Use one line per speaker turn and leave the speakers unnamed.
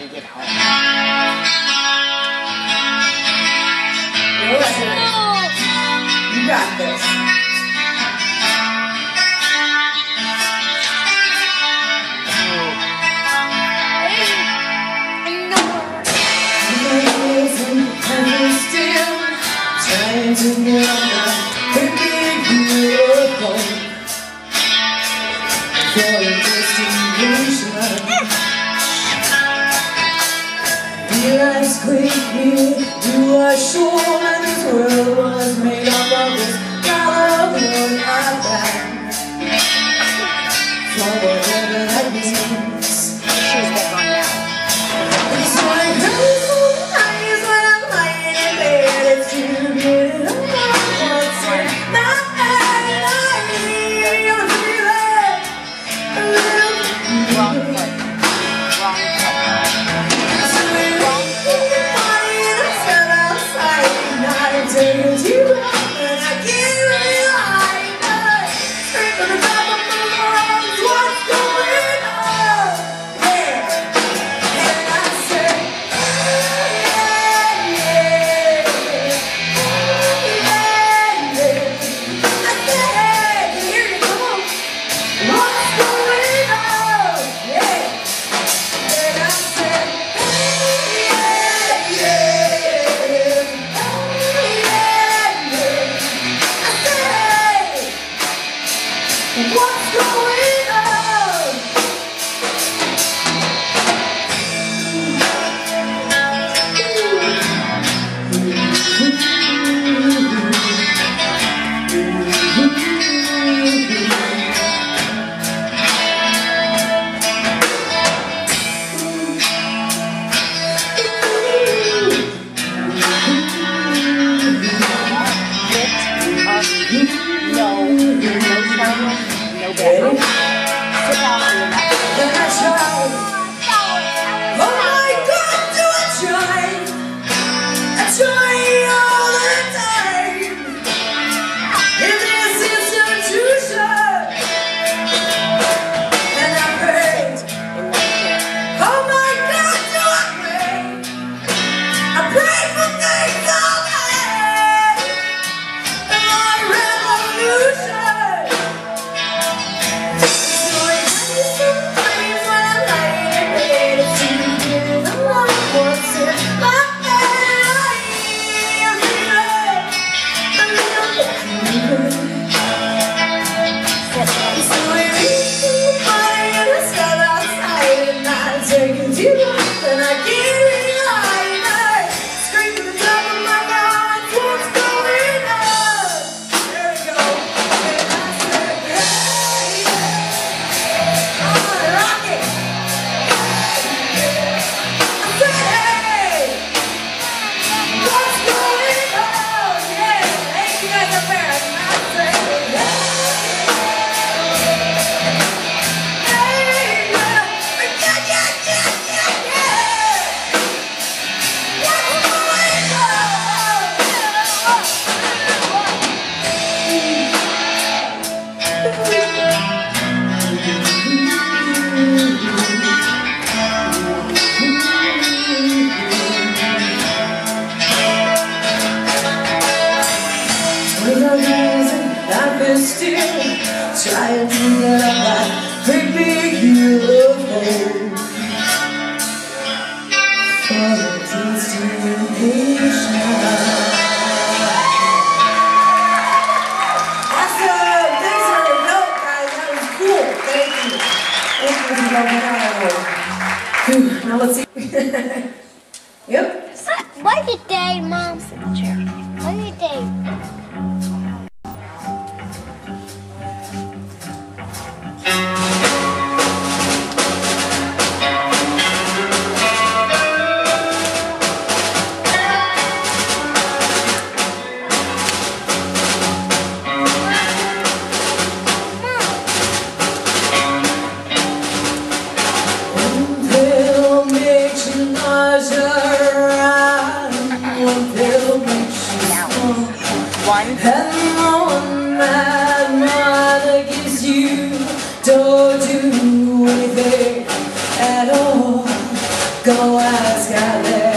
you know.
You got this. Trying to get on the big beautiful for a destination. Realize quickly you are sure that this world was made up of this color world I got. For whatever that means.
She's back on now.
It's like eyes when I'm lying in bed. It's too good. What's in my eye? I'm feeling a little
Wrong foot. Wrong foot.
Turns you on and I can't realize that. Straight from the top of my lungs, what's going on? Yeah, and I say, yeah. I said, here you go. What's going on? Yeah, and I said, what's going on? Trying to get up that big beautiful for the destination. Awesome! Thanks for the note, guys. That was cool. Thank you. Thank you for now let's see. Yep.
What's your day, Mom? Sit in the chair. What's your day?
know I got there.